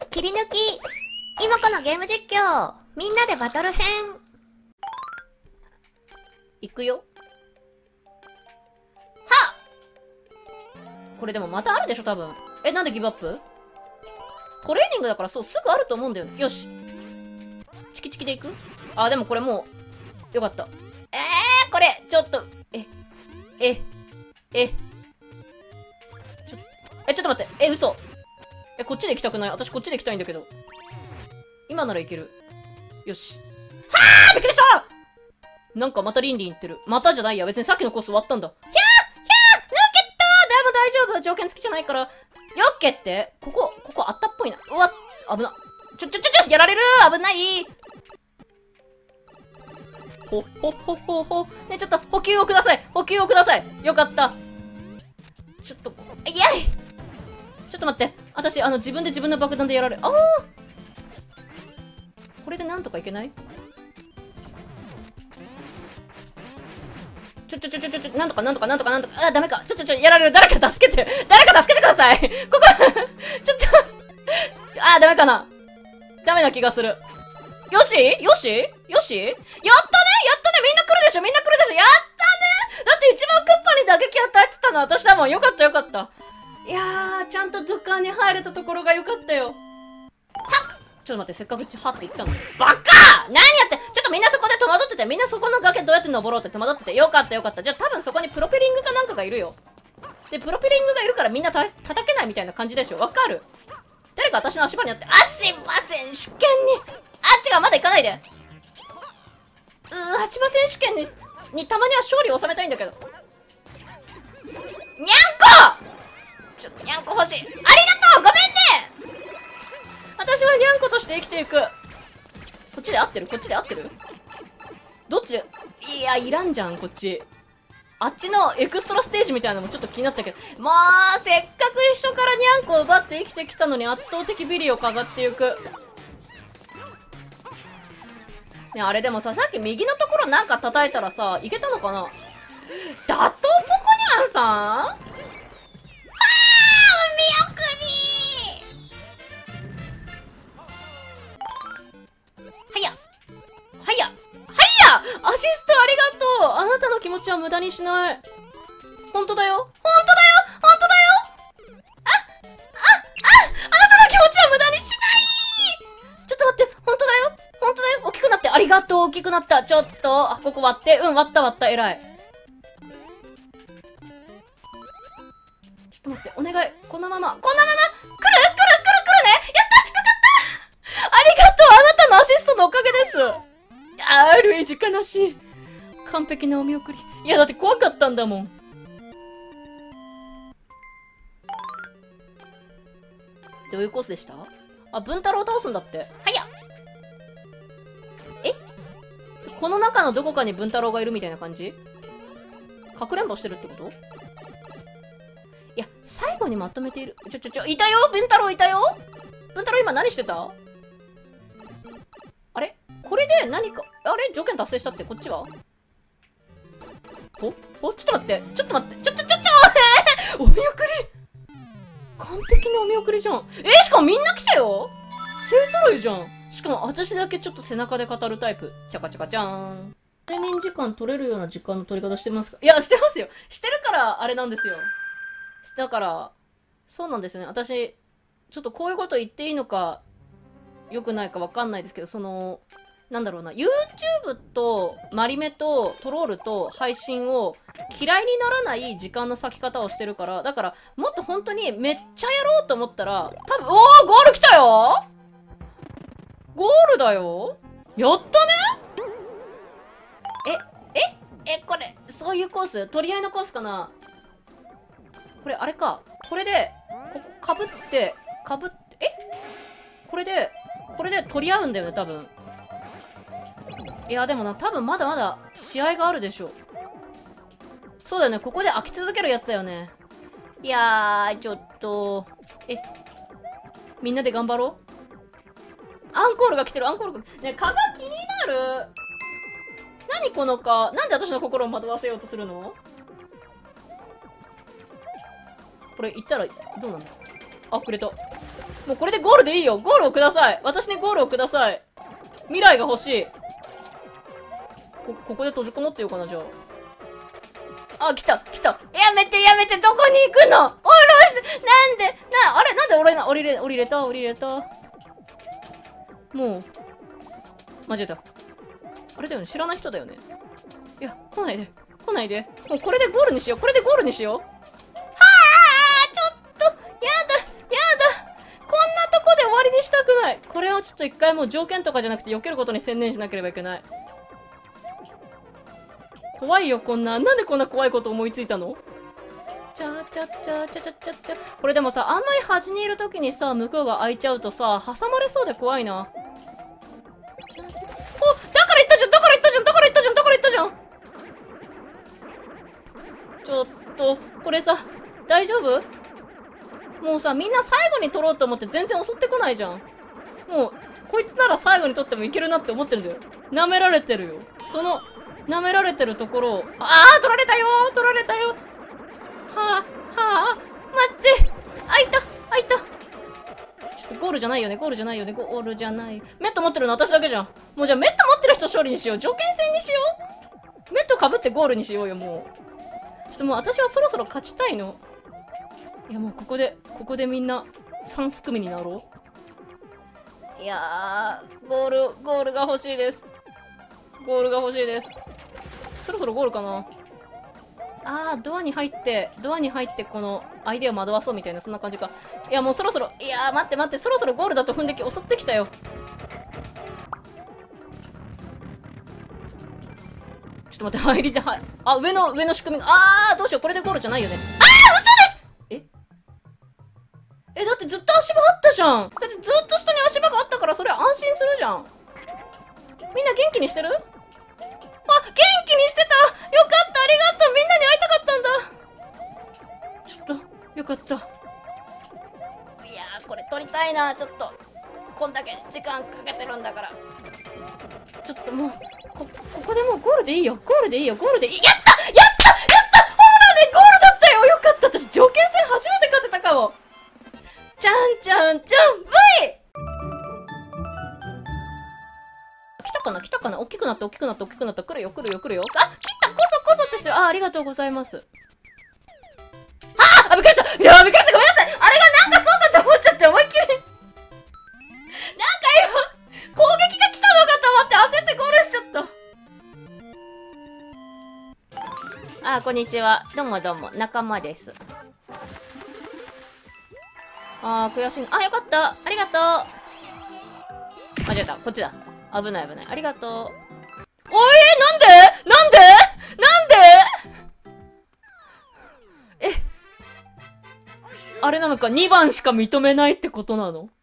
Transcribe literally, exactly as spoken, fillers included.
切り抜き今このゲーム実況みんなでバトル編いくよ。 はっこれでもまたあるでしょ多分。え、なんでギブアップ？トレーニングだからそうすぐあると思うんだよね。よし。チキチキでいく？あ、でもこれもう、よかった。えー、これ、ちょっと、え、え、え、ちょ、え、ちょっと待って。え、嘘。え、こっちで行きたくない？私こっちで行きたいんだけど。今ならいける。よし。はぁー！びっくりした！なんかまたリンリン言ってる。またじゃないや。別にさっきのコース終わったんだ。ひゃーひゃー抜けたー！でも大丈夫。条件付きじゃないから。よっけって。ここ、ここあったっぽいな。うわ、危な。ちょ、ちょ、ちょ、ちょ、やられるー！危ない。ほ、ほ、ほ、ほ、ほ。ね、ちょっと、補給をください。補給をください。よかった。ちょっと、いやいちょっと待って。私、あの、自分で自分の爆弾でやられ、あーこれでなんとかいけない？ちょちょちょちょちょ、なんとかなんとかなんとかなんとか、あ、ダメか。ちょちょちょ、やられる。誰か助けて。誰か助けてください。ここ、ちょちょ、あ、ダメかな。ダメな気がする。よしよしよしやったねやったねみんな来るでしょみんな来るでしょやったねだって一番クッパに打撃与えてたの私だもん。よかったよかった。いやー、ちゃんと土管に入れたところがよかったよ。はっちょっと待って、せっかくちはって言ったの。バカ何やってちょっとみんなそこで戸惑ってて、みんなそこの崖どうやって登ろうって戸惑ってて、よかったよかった。じゃあ多分そこにプロペリングかなんかがいるよ。で、プロペリングがいるからみんなた叩けないみたいな感じでしょ。わかる？誰か私の足場にあって、足場選手権に、あっちがまだ行かないで。うー、足場選手権に、にたまには勝利を収めたいんだけど。にゃんこちょっとにゃんこ欲しい。ありがとうごめんね私はにゃんことして生きていく。こっちで合ってるこっちで合ってるどっちでいや、いらんじゃん、こっち。あっちのエクストラステージみたいなのもちょっと気になったけど。もう、せっかく一緒からにゃんこを奪って生きてきたのに圧倒的ビリを飾っていく。ね、あれでもさ、さっき右のところなんか叩いたらさ、いけたのかな？打倒ポコニャンさん？あー、お見送りー。はやはやはやアシストありがとう。あなたの気持ちは無駄にしない。ほんとだよほんとだよほんとだよあ、あ、あ、あなたの気持ちは無駄にしない。ちょっと待って、ほんとだよほんとだよ大きくなって、ありがとう大きくなった。ちょっと、あ、ここ割って、うん、割った割った、偉い。ちょっと待って、お願い。このまま、このまま、来る来る来る来るね。やったよかったありがとうあなたのアシストのおかげです。あー、ルイージ悲しい。完璧なお見送り。いや、だって怖かったんだもん。どういうコースでした？あ、文太郎を倒すんだって。はやえこの中のどこかに文太郎がいるみたいな感じ？かくれんぼしてるってこと？いや、最後にまとめている。ちょちょちょ、いたよ文太郎いたよ文太郎今何してた？あれこれで何か、あれ条件達成したって、こっちはおおちょっと待って、ちょっと待って、ちょちょちょちょえー、お見送り完璧なお見送りじゃん。えー、しかもみんな来たよ勢揃いじゃん。しかも私だけちょっと背中で語るタイプ。チャカチャカチャーン。睡眠時間取れるような時間の取り方してますか？いや、してますよ。してるからあれなんですよ。だから、そうなんですよね。私、ちょっとこういうこと言っていいのか、良くないかわかんないですけど、その、なんだろうな、YouTube とマリメとトロールと配信を嫌いにならない時間の割き方をしてるから、だからもっと本当にめっちゃやろうと思ったら、多分、おーゴール来たよゴールだよやったねえ、え、え、これ、そういうコース？取り合いのコースかな？これあれか。これで、ここかぶって、かぶって、えこれで、これで取り合うんだよね、多分。いや、でもな、多分まだまだ試合があるでしょ。そうだよね、ここで飽き続けるやつだよね。いやー、ちょっと、え、みんなで頑張ろう。アンコールが来てる、アンコールが。ね、蚊が気になる。何この蚊。なんで私の心を惑わせようとするの？これ、行ったら、どうなんだ？あ、くれた。 もうこれでゴールでいいよ。ゴールをください。私にゴールをください。未来が欲しい。こ、ここで閉じこもってようかな、じゃあ。あ、来た、来た。やめて、やめて、どこに行くの？おろし、なんで、な、あれ、なんで俺な、降りれ、降りれた、降りれた。もう、間違えた。あれだよね、知らない人だよね。いや、来ないで、来ないで。もうこれでゴールにしよう、これでゴールにしよう。はあ、ちょっと、やだ、やだ。こんなとこで終わりにしたくない。これはちょっと一回もう条件とかじゃなくて避けることに専念しなければいけない。怖いよ、こんな。なんでこんな怖いこと思いついたの？ちゃちゃちゃちゃちゃちゃちゃ。これでもさ、あんまり端にいるときにさ、向こうが開いちゃうとさ、挟まれそうで怖いな。ちゃちゃ。お、だから言ったじゃん、だから言ったじゃん、だから言ったじゃん、だから言ったじゃん。ちょっと、これさ、大丈夫？もうさ、みんな最後に取ろうと思って全然襲ってこないじゃん。もう、こいつなら最後に取ってもいけるなって思ってるんだよ。舐められてるよ。その、舐められてるところを、ああ、取られたよー、取られたよ。はあ、はあ、待って。開いた、開いた。ちょっとゴールじゃないよね、ゴールじゃないよね、ゴールじゃない。メット持ってるの私だけじゃん。もうじゃあメット持ってる人勝利にしよう。条件戦にしよう。メット被ってゴールにしようよ、もう。ちょっともう私はそろそろ勝ちたいの。いやもうここで、ここでみんなさんす組になろう。いやー、ゴール、ゴールが欲しいです。ゴールが欲しいです。そろそろゴールかな。あー、ドアに入って、ドアに入ってこの相手を惑わそうみたいな、そんな感じか。いやもうそろそろ、いやー待って待って、そろそろゴールだと踏んでき、襲ってきたよ。ちょっと待って、入りで、はい。あ、上の、上の仕組みが、あー、どうしよう、これでゴールじゃないよね。あー、嘘です！ええ、だってずっと足場あったじゃん。だってずっと下に足場があったから、それ安心するじゃん。みんな元気にしてる？あ、元気にしてた！よかった、ありがとう！みんなに会いたかったんだ！ちょっと、よかった。いやー、これ撮りたいな、ちょっと。こんだけ時間かけてるんだから。ちょっともう、こ、ここでもうゴールでいいよ。ゴールでいいよ。ゴールでいい。やったやったやったホームランでゴールだったよ！よかった。私、条件戦初めて勝てたかも。ちゃんちゃんちゃん ブイ！ 来たかな来たかな大きくなった大きくなった大きくなった。来るよ来るよ来るよ。あ、来た！こそこそってしてる。あ、ありがとうございます。ああ、びっくりした。いやー、びっくりした。ごめんなさい。あれがなんかそうかと思っちゃって思いっきり。なんか今、攻撃が来たのかと思って焦ってゴールしちゃった。あ、こんにちは。どうもどうも。仲間です。あー、悔しい。あ、よかった。ありがとう。間違えた。こっちだ。危ない危ない。ありがとう。おい、なんでなんでなんでえ、あれなのか、にばんしか認めないってことなの？